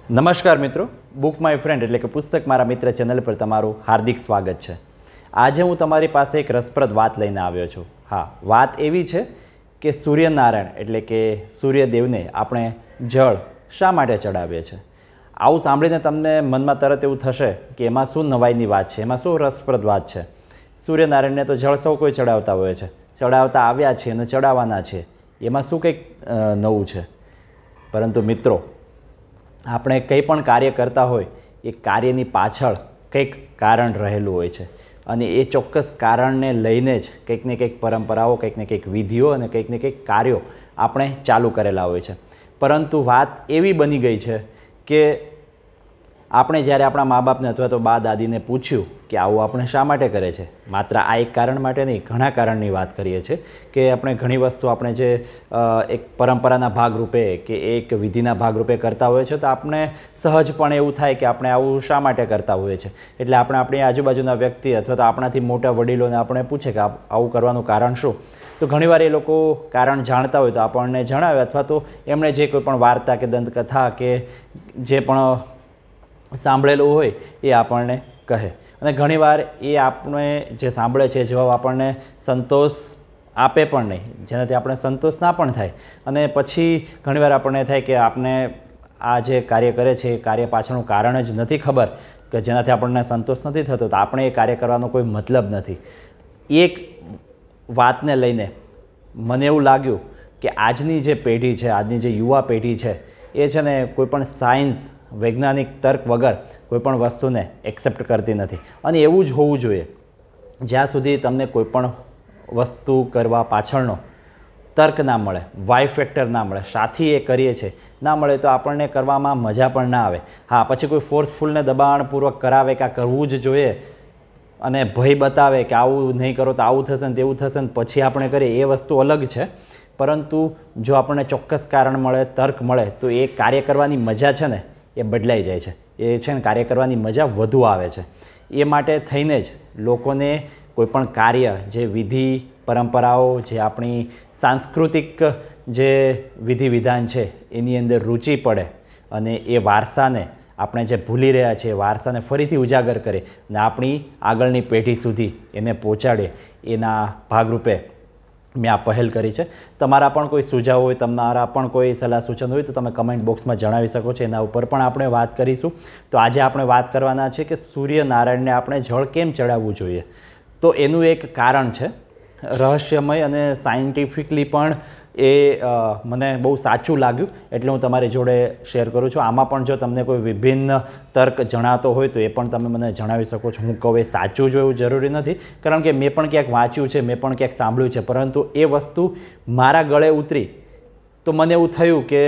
નમસ્કાર મિત્રો, book my friend એટલે કે પુસ્તક મારા મિત્ર ચેનલ પર તમારું હાર્દિક સ્વાગત છે। આજે હું તમારી પાસે એક રસપ્રદ વાત લઈને આવ્યો છું। હા, વાત એવી છે કે સૂર્યનારાયણ એટલે કે સૂર્યદેવને આપણે જળ શા માટે ચડાવીએ છીએ। આવું સાંભળીને તમને મનમાં તરત એવું થશે કે એમાં શું નવાઈની વાત છે, એમાં શું રસપ્રદ વાત છે। સૂર્યનારાયણને તો જળ સૌ કોઈ ચડાવતા હોય છે, ચડાવતા આવ્યા છે અને ચડાવવાના છે, એમાં શું કંઈક નવું છે। પરંતુ મિત્રો, આપણે કંઈ પણ કાર્ય કરતા હોય એ કાર્યની પાછળ કંઈક કારણ રહેલું હોય છે અને એ ચોક્કસ કારણને લઈને જ કંઈક ને કંઈક પરંપરાઓ, કંઈક ને કંઈક વિધિઓ અને કંઈક ને કંઈક કાર્યો આપણે ચાલુ કરેલા હોય છે। પરંતુ વાત એવી બની ગઈ છે કે આપણે જ્યારે આપણા મા બાપને અથવા તો બા દાદીને પૂછ્યું કે આવું આપણે શા માટે કરે છે, માત્ર આ એક કારણ માટે નહીં, ઘણા કારણની વાત કરીએ છીએ કે આપણે ઘણી વસ્તુ આપણે જે એક પરંપરાના ભાગરૂપે કે એક વિધિના ભાગરૂપે કરતા હોઈએ છીએ તો આપણે સહજપણે એવું થાય કે આપણે આવું શા માટે કરતા હોઈએ છીએ। એટલે આપણે આપણી આજુબાજુના વ્યક્તિ અથવા તો આપણાથી મોટા વડીલોને આપણે પૂછે કે આવું કરવાનું કારણ શું, તો ઘણીવાર એ લોકો કારણ જાણતા હોય તો આપણને જણાવે અથવા તો એમણે જે કોઈ પણ વાર્તા કે દંતકથા કે જે પણ સાંભળેલું હોય એ આપણને કહે અને ઘણીવાર એ આપણે જે સાંભળે છે જવાબ આપણને સંતોષ આપે પણ નહીં, જેનાથી આપણે સંતોષ ના પણ થાય અને પછી ઘણીવાર આપણને થાય કે આપણે આ જે કાર્ય કરે છે એ કાર્ય પાછળનું કારણ જ નથી ખબર કે જેનાથી આપણને સંતોષ નથી થતો, તો આપણે એ કાર્ય કરવાનો કોઈ મતલબ નથી। એક વાતને લઈને મને એવું લાગ્યું કે આજની જે પેઢી છે, આજની જે યુવા પેઢી છે એ છે ને કોઈ પણ સાયન્સ, વૈજ્ઞાનિક તર્ક વગર કોઈપણ વસ્તુને એક્સેપ્ટ કરતી નથી અને એવું જ હોવું જોઈએ। જ્યાં સુધી તમને કોઈપણ વસ્તુ કરવા પાછળનો તર્ક ના મળે, વાય ફેક્ટર ના મળે, સાથી એ કરીએ છીએ ના મળે તો આપણને કરવામાં મજા પણ ના આવે। હા, પછી કોઈ ફોર્સફુલને દબાણપૂર્વક કરાવે કે આ કરવું જ જોઈએ અને ભય બતાવે કે આવું નહીં કરો તો આવું થશે ને તેવું થશે ને પછી આપણે કરીએ, એ વસ્તુ અલગ છે। પરંતુ જો આપણને ચોક્કસ કારણ મળે, તર્ક મળે તો એ કાર્ય કરવાની મજા છે ને એ બદલાઈ જાય છે, એ છે ને કાર્ય કરવાની મજા વધુ આવે છે। એ માટે થઈને જ લોકોને કોઈપણ કાર્ય, જે વિધિ પરંપરાઓ, જે આપણી સાંસ્કૃતિક જે વિધિ વિધાન છે એની અંદર રુચિ પડે અને એ વારસાને આપણે જે ભૂલી રહ્યા છીએ એ વારસાને ફરીથી ઉજાગર કરે અને આપણી આગળની પેઢી સુધી એને પહોંચાડે, એના ભાગરૂપે મેં આ પહેલ કરી છે। તમારા પણ કોઈ સુઝાવ હોય, તમારા પણ કોઈ સલાહ સૂચન હોય તો તમે કમેન્ટ બોક્સમાં જણાવી શકો છો, એના ઉપર પણ આપણે વાત કરીશું। તો આજે આપણે વાત કરવાના છે કે સૂર્યનારાયણને આપણે જળ કેમ ચડાવવું જોઈએ। તો એનું એક કારણ છે, રહસ્યમય અને સાયન્ટિફિકલી પણ એ મને બહુ સાચું લાગ્યું એટલે હું તમારી જોડે શેર કરું છું। આમાં પણ જો તમને કોઈ વિભિન્ન તર્ક જણાતો હોય તો એ પણ તમે મને જણાવી શકો છો। હું કહું એ સાચું જ એવું જરૂરી નથી, કારણ કે મેં પણ ક્યાંક વાંચ્યું છે, મેં પણ ક્યાંક સાંભળ્યું છે, પરંતુ એ વસ્તુ મારા ગળે ઉતરી તો મને એવું થયું કે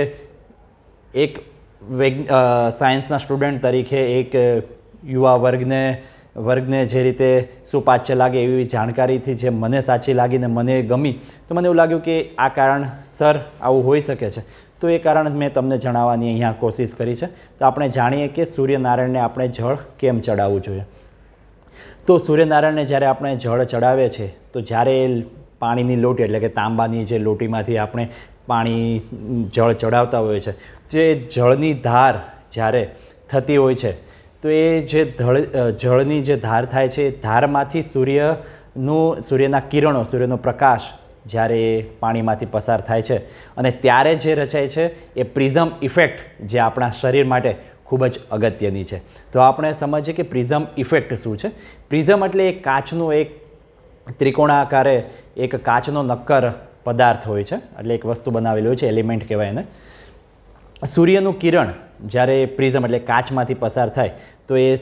એક સાયન્સના સ્ટુડન્ટ તરીકે એક યુવા વર્ગને જે રીતે સુપાચ્ય લાગે એવી જાણકારીથી જે મને સાચી લાગીને મને ગમી તો મને એવું લાગ્યું કે આ કારણસર આવું હોઈ શકે છે, તો એ કારણ મેં તમને જણાવવાની અહીંયા કોશિશ કરી છે। તો આપણે જાણીએ કે સૂર્યનારાયણને આપણે જળ કેમ ચડાવવું જોઈએ। તો સૂર્યનારાયણને જ્યારે આપણે જળ ચડાવીએ છીએ તો જ્યારે પાણીની લોટી એટલે કે તાંબાની જે લોટીમાંથી આપણે પાણી જળ ચડાવતા હોઈએ છીએ, જે જળની ધાર જ્યારે થતી હોય છે તો એ જે જળની જે ધાર થાય છે એ ધારમાંથી સૂર્યના કિરણો, સૂર્યનો પ્રકાશ જ્યારે એ પાણીમાંથી પસાર થાય છે અને ત્યારે જે રચાય છે એ પ્રિઝમ ઇફેક્ટ જે આપણા શરીર માટે ખૂબ જ અગત્યની છે। તો આપણે સમજીએ કે પ્રિઝમ ઇફેક્ટ શું છે। પ્રિઝમ એટલે એક કાચનું એક ત્રિકોણાકારે એક કાચનો નક્કર પદાર્થ હોય છે, એટલે એક વસ્તુ બનાવેલી હોય છે, એલિમેન્ટ કહેવાય એને। સૂર્યનું કિરણ જ્યારે પ્રિઝમ એટલે કાચમાંથી પસાર થાય તો એ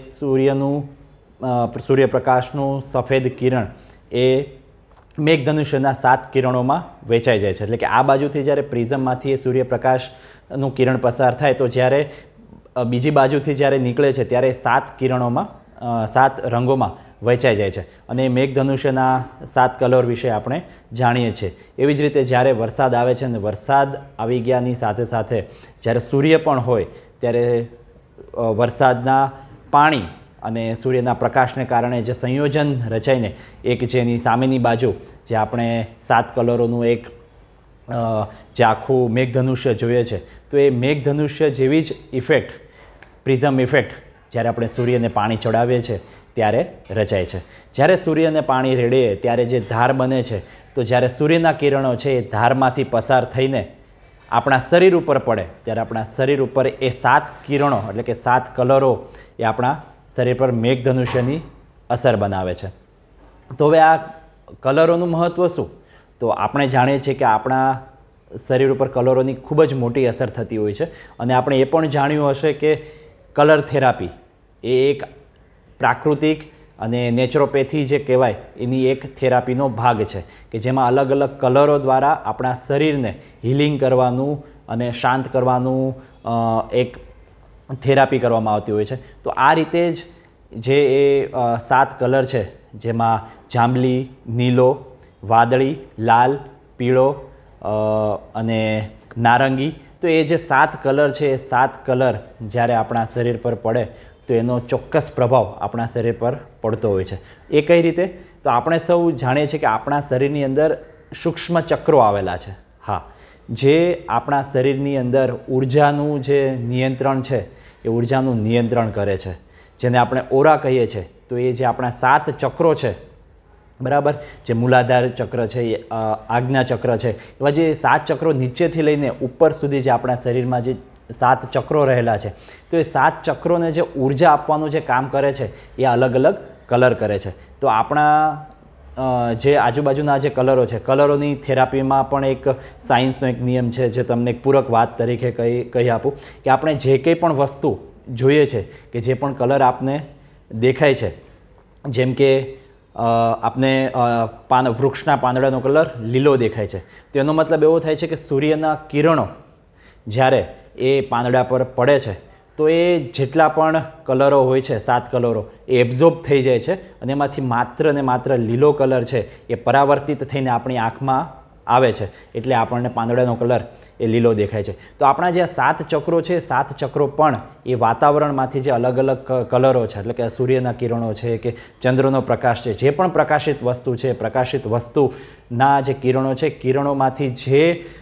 સૂર્યપ્રકાશનું સફેદ કિરણ એ મેઘધનુષ્યના 7 કિરણોમાં વહેંચાઈ જાય છે। એટલે કે આ બાજુથી જ્યારે પ્રિઝમમાંથી એ સૂર્યપ્રકાશનું કિરણ પસાર થાય તો જ્યારે બીજી બાજુથી જ્યારે નીકળે છે ત્યારે 7 કિરણોમાં 7 રંગોમાં વહેંચાઈ જાય છે અને મેઘધનુષ્યના 7 કલર વિશે આપણે જાણીએ છીએ। એવી જ રીતે જ્યારે વરસાદ આવે છે અને વરસાદ આવી ગયાની સાથે સાથે જ્યારે સૂર્ય પણ હોય ત્યારે વરસાદના પાણી અને સૂર્યના પ્રકાશને કારણે જે સંયોજન રચાઈને એક જેની સામેની બાજુ જે આપણે 7 કલરોનું એક જે આખું મેઘધનુષ્ય જોઈએ છે તો એ મેઘધનુષ્ય જેવી જ ઇફેક્ટ પ્રિઝમ ઇફેક્ટ જ્યારે આપણે સૂર્યને પાણી ચડાવીએ છીએ ત્યારે રચાય છે. જ્યારે સૂર્યને પાણી રેડીએ ત્યારે જે ધાર બને છે, તો જ્યારે સૂર્યના કિરણો છે એ ધારમાંથી પસાર થઈને આપણા શરીર ઉપર પડે ત્યારે આપણા શરીર ઉપર એ 7 કિરણો એટલે કે 7 કલરો એ આપણા શરીર પર મેઘધનુષ્યની અસર બનાવે છે. તો હવે આ કલરોનું મહત્ત્વ શું? તો આપણે જાણીએ છીએ કે આપણા શરીર ઉપર કલરોની ખૂબ જ મોટી અસર થતી હોય છે. અને આપણે એ પણ જાણ્યું હશે કે કલર થેરાપી એ એક પ્રાકૃતિક અને નેચરોપેથી જે કહેવાય એની એક થેરાપીનો ભાગ છે કે જેમાં અલગ અલગ કલરો દ્વારા આપણા શરીરને હિલિંગ કરવાનું અને શાંત કરવાનું એક થેરાપી કરવામાં આવતી હોય છે. તો આ રીતે જ જે એ 7 કલર છે, જેમાં જાંબલી, નીલો, વાદળી, લાલ, પીળો અને નારંગી, તો એ જે 7 કલર છે એ 7 કલર જ્યારે આપણા શરીર પર પડે તો એનો ચોક્કસ પ્રભાવ આપણા શરીર પર પડતો હોય છે. એ કઈ રીતે? તો આપણે સૌ જાણીએ છીએ કે આપણા શરીરની અંદર સૂક્ષ્મ ચક્રો આવેલા છે. હા, જે આપણા શરીરની અંદર ઉર્જાનું જે નિયંત્રણ છે એ ઉર્જાનું નિયંત્રણ કરે છે, જેને આપણે ઓરા કહીએ છીએ. તો એ જે આપણા 7 ચક્રો છે, બરાબર, જે મૂલાધાર ચક્ર છે, આજ્ઞા ચક્ર છે, એવા જે 7 ચક્રો નીચેથી લઈને ઉપર સુધી જે આપણા શરીરમાં જે 7 ચક્રો રહેલા છે, તો એ 7 ચક્રોને જે ઉર્જા આપવાનું જે કામ કરે છે એ અલગ અલગ કલર કરે છે. તો આપણા જે આજુબાજુના જે કલરો છે, કલરોની થેરાપીમાં પણ એક સાયન્સનો એક નિયમ છે જે તમને એક પૂરક વાત તરીકે કહી આપું કે આપણે જે કંઈ પણ વસ્તુ જોઈએ છે કે જે પણ કલર આપને દેખાય છે, જેમ કે આપને વૃક્ષના પાંદડાનો કલર લીલો દેખાય છે, તો એનો મતલબ એવો થાય છે કે સૂર્યના કિરણો જ્યારે એ પાંદડા પર પડે છે તો એ જેટલા પણ કલરો હોય છે, 7 કલરો, એ એબ્ઝોર્બ થઈ જાય છે અને એમાંથી માત્ર ને માત્ર લીલો કલર છે એ પરાવર્તિત થઈને આપણી આંખમાં આવે છે, એટલે આપણને પાંદડાનો કલર એ લીલો દેખાય છે. તો આપણા જે 7 ચક્રો છે, 7 ચક્રો પણ એ વાતાવરણમાંથી જે અલગ અલગ કલરો છે, એટલે કે સૂર્યના કિરણો છે કે ચંદ્રનો પ્રકાશ છે, જે પણ પ્રકાશિત વસ્તુ છે, પ્રકાશિત વસ્તુના જે કિરણો છે, કિરણોમાંથી જે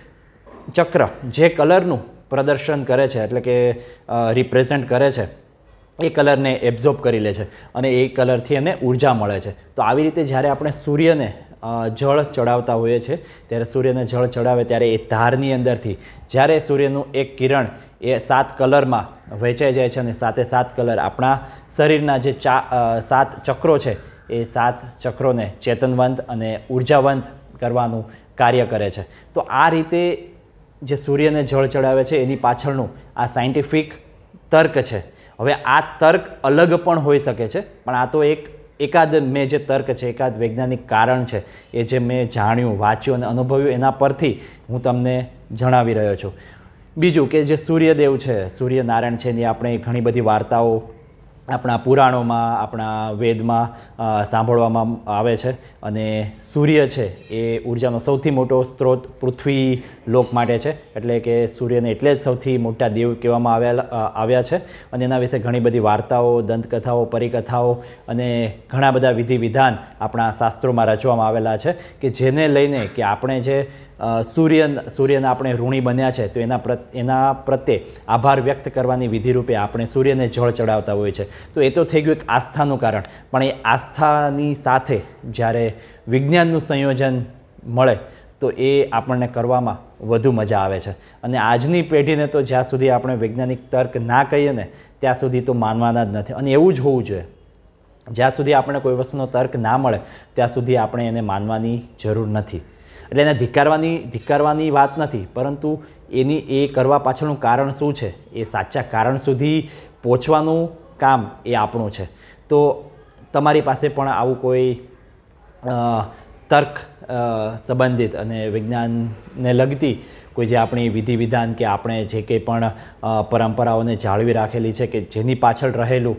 ચક્ર જે કલરનું પ્રદર્શન કરે છે, એટલે કે રિપ્રેઝેન્ટ કરે છે, એ કલરને એબ્ઝોર્બ કરી લે છે અને એ કલરથી એને ઉર્જા મળે છે. તો આવી રીતે જ્યારે આપણે સૂર્યને જળ ચડાવતા હોઈએ છીએ ત્યારે સૂર્યને જળ ચડાવે ત્યારે એ ધારની અંદરથી જ્યારે સૂર્યનું એક કિરણ એ 7 કલરમાં વહેંચાઈ જાય છે અને સાથે 7 કલર આપણા શરીરના જે 7 ચક્રો છે એ 7 ચક્રોને ચેતનવંત અને ઉર્જાવંત કરવાનું કાર્ય કરે છે. તો આ રીતે જે સૂર્યને જળ ચડાવે છે એની પાછળનું આ સાયન્ટિફિક તર્ક છે. હવે આ તર્ક અલગ પણ હોઈ શકે છે, પણ આ તો એકાદ મેં જે તર્ક છે, એકાદ વૈજ્ઞાનિક કારણ છે, એ જે મેં જાણ્યું, વાંચ્યું અને અનુભવ્યું એના પરથી હું તમને જણાવી રહ્યો છું. બીજું કે જે સૂર્યદેવ છે, સૂર્યનારાયણ છે, એની આપણે ઘણી બધી વાર્તાઓ આપણા પુરાણોમાં, આપણા વેદમાં સાંભળવામાં આવે છે. અને સૂર્ય છે એ ઉર્જાનો સૌથી મોટો સ્ત્રોત પૃથ્વી લોક માટે છે, એટલે કે સૂર્યને એટલે જ સૌથી મોટા દેવ કહેવામાં આવ્યા છે. અને એના વિશે ઘણી બધી વાર્તાઓ, દંતકથાઓ, પરિકથાઓ અને ઘણા બધા વિધિ વિધાન આપણા શાસ્ત્રોમાં રચવામાં આવેલા છે કે જેને લઈને કે આપણે જે સૂર્યના આપણે ઋણી બન્યા છે તો એના પ્રત્યે આભાર વ્યક્ત કરવાની વિધિરૂપે આપણે સૂર્યને જળ ચડાવતા હોઈએ છીએ. તો એ તો થઈ ગયું એક આસ્થાનું કારણ, પણ એ આસ્થાની સાથે જ્યારે વિજ્ઞાનનું સંયોજન મળે તો એ આપણને કરવામાં વધુ મજા આવે છે. અને આજની પેઢીને તો જ્યાં સુધી આપણે વૈજ્ઞાનિક તર્ક ના કહીએ ને ત્યાં સુધી તો માનવાના જ નથી, અને એવું જ હોવું જોઈએ. જ્યાં સુધી આપણે કોઈ વસ્તુનો તર્ક ના મળે ત્યાં સુધી આપણે એને માનવાની જરૂર નથી. એટલે એને ધિક્કારવાની વાત નથી, પરંતુ એની એ કરવા પાછળનું કારણ શું છે, એ સાચા કારણ સુધી પહોંચવાનું કામ એ આપણું છે. તો તમારી પાસે પણ આવું કોઈ તર્ક સંબંધિત અને વિજ્ઞાનને લગતી કોઈ જે આપણી વિધિ વિધાન કે આપણે જે કંઈ પણ પરંપરાઓને જાળવી રાખેલી છે કે જેની પાછળ રહેલું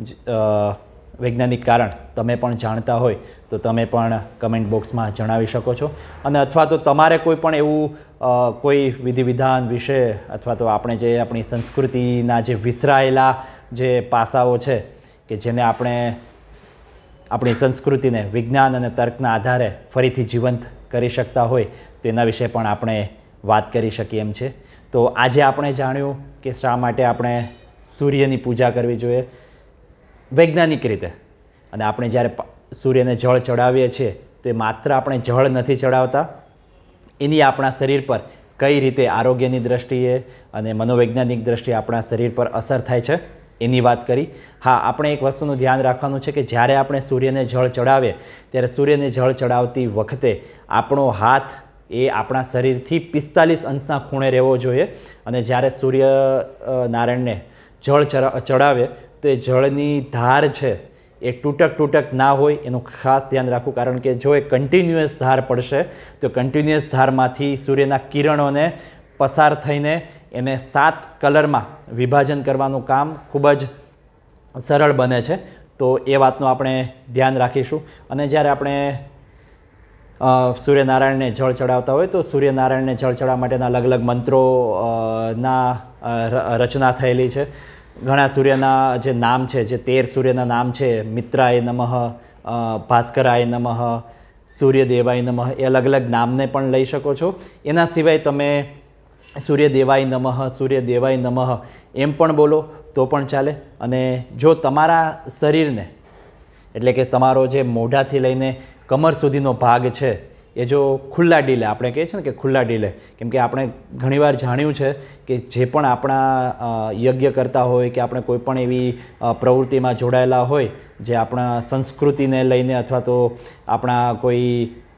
વૈજ્ઞાનિક કારણ તમે પણ જાણતા હોય તો તમે પણ કમેન્ટ બોક્સમાં જણાવી શકો છો. અને અથવા તો તમારે કોઈ પણ એવું કોઈ વિધિ વિધાન વિશે અથવા તો આપણે જે આપણી સંસ્કૃતિના જે વિસરાયેલા જે પાસાઓ છે કે જેને આપણે આપણી સંસ્કૃતિને વિજ્ઞાન અને તર્કના આધારે ફરીથી જીવંત કરી શકતા હોય તો એના વિશે પણ આપણે વાત કરી શકીએ એમ છે. તો આજે આપણે જાણ્યું કે શા માટે આપણે સૂર્યની પૂજા કરવી જોઈએ વૈજ્ઞાનિક રીતે. અને આપણે જ્યારે સૂર્યને જળ ચડાવીએ છીએ તો એ માત્ર આપણે જળ નથી ચડાવતા, એની આપણા શરીર પર કઈ રીતે આરોગ્યની દ્રષ્ટિએ અને મનોવૈજ્ઞાનિક દ્રષ્ટિએ આપણા શરીર પર અસર થાય છે એની વાત કરી. હા, આપણે એક વસ્તુનું ધ્યાન રાખવાનું છે કે જ્યારે આપણે સૂર્યને જળ ચડાવીએ ત્યારે સૂર્યને જળ ચડાવતી વખતે આપણો હાથ એ આપણા શરીરથી 45 અંશના ખૂણે રહેવો જોઈએ. અને જ્યારે સૂર્ય નારાયણને જળ ચડાવે તો એ જળની ધાર છે એ તૂટક ના હોય એનું ખાસ ધ્યાન રાખવું. કારણ કે જો એ કન્ટિન્યુઅસ ધાર પડશે તો કન્ટિન્યુઅસ ધારમાંથી સૂર્યના કિરણોને પસાર થઈને એને 7 કલરમાં વિભાજન કરવાનું કામ ખૂબ જ સરળ બને છે. તો એ વાતનું આપણે ધ્યાન રાખીશું. અને જ્યારે આપણે સૂર્યનારાયણને જળ ચડાવતા હોય તો સૂર્યનારાયણને જળ ચડાવવા માટેના અલગ અલગ મંત્રો રચના થયેલી છે. ઘણા સૂર્યના જે નામ છે, જે 13 સૂર્યના નામ છે, મિત્રાય નમઃ, ભાસ્કરાય નમઃ, સૂર્યદેવાય નમઃ, એ અલગ અલગ નામને પણ લઈ શકો છો. એના સિવાય તમે સૂર્યદેવાય નમઃ, સૂર્યદેવાય નમઃ એમ પણ બોલો તો પણ ચાલે. અને જો તમારા શરીરને એટલે કે તમારો જે મોઢાથી લઈને કમર સુધીનો ભાગ છે એ જો ખુલ્લા ડીલે, આપણે કહીએ છીએ ને કે ખુલ્લા ડીલે, કેમ કે આપણે ઘણીવાર જાણ્યું છે કે જે પણ આપણા યજ્ઞ કરતા હોય કે આપણે કોઈ પણ એવી પ્રવૃત્તિમાં જોડાયેલા હોય જે આપણા સંસ્કૃતિને લઈને અથવા તો આપણા કોઈ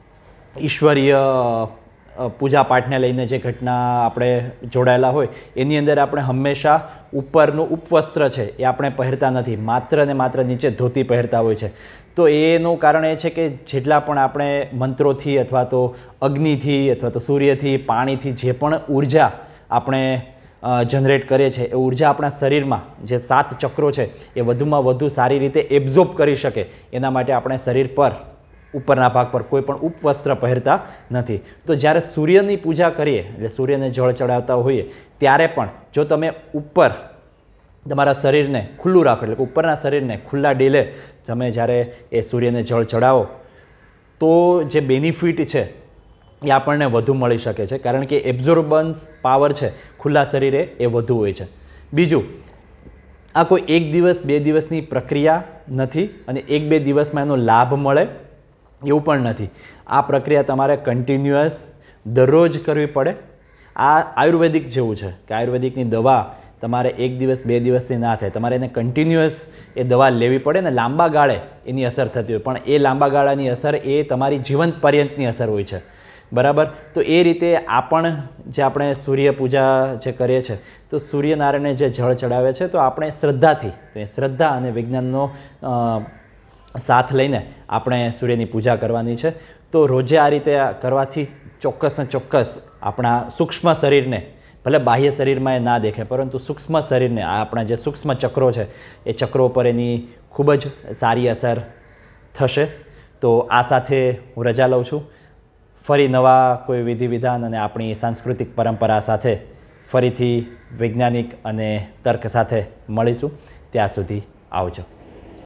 ઈશ્વરીય પૂજાપાઠને લઈને જે ઘટના આપણે જોડાયેલા હોય એની અંદર આપણે હંમેશા ઉપરનું ઉપવસ્ત્ર છે એ આપણે પહેરતા નથી, માત્ર ને માત્ર નીચે ધોતી પહેરતા હોય છે. તો એનું કારણ એ છે કે જેટલા પણ આપણે મંત્રોથી અથવા તો અગ્નિથી અથવા તો સૂર્યથી, પાણીથી જે પણ ઉર્જા આપણે જનરેટ કરીએ છીએ એ ઉર્જા આપણા શરીરમાં જે 7 ચક્રો છે એ વધુમાં વધુ સારી રીતે એબ્ઝોર્બ કરી શકે એના માટે આપણે શરીર પર ઉપરના ભાગ પર કોઈ પણ ઉપવસ્ત્ર પહેરતા નથી. તો જ્યારે સૂર્યની પૂજા કરીએ એટલે સૂર્યને જળ ચડાવતા હોઈએ ત્યારે પણ જો તમે ઉપર તમારા શરીરને ખુલ્લું રાખો એટલે કે ઉપરના શરીરને ખુલ્લા ડીલે તમે જ્યારે એ સૂર્યને જળ ચડાવો તો જે બેનિફિટ છે એ આપણને વધુ મળી શકે છે. કારણ કે એબ્ઝોર્બન્સ પાવર છે ખુલ્લા શરીરે એ વધુ હોય છે. બીજું, આ કોઈ 1 દિવસ 2 દિવસની પ્રક્રિયા નથી અને 1-2 દિવસમાં એનો લાભ મળે એવું પણ નથી. આ પ્રક્રિયા તમારે કન્ટિન્યુઅસ દરરોજ કરવી પડે. આ આયુર્વેદિક જેવું છે કે આયુર્વેદિકની દવા તમારે 1 દિવસ 2 દિવસથી ના થાય, તમારે એને કન્ટિન્યુઅસ એ દવા લેવી પડે ને લાંબા ગાળે એની અસર થતી હોય. પણ એ લાંબા ગાળાની અસર એ તમારી જીવન પર્યંતની અસર હોય છે, બરાબર. તો એ રીતે આ પણ જે આપણે સૂર્ય પૂજા જે કરીએ છીએ તો સૂર્યનારાયણને જે જળ ચડાવે છે તો આપણે શ્રદ્ધાથી, તો એ શ્રદ્ધા અને વિજ્ઞાનનો સાથ લઈને આપણે સૂર્યની પૂજા કરવાની છે. તો રોજે આ રીતે કરવાથી ચોક્કસ ને ચોક્કસ આપણા સૂક્ષ્મ શરીરને, ભલે બાહ્ય શરીરમાં એ ના દેખે પરંતુ સૂક્ષ્મ શરીરને, આપણા જે સૂક્ષ્મ ચક્રો છે એ ચક્રો પર એની ખૂબ જ સારી અસર થશે. તો આ સાથે હું રજા લઉં છું. ફરી નવા કોઈ વિધિ વિધાન અને આપણી સાંસ્કૃતિક પરંપરા સાથે ફરીથી વૈજ્ઞાનિક અને તર્ક સાથે મળીશું. ત્યાં સુધી આવજો.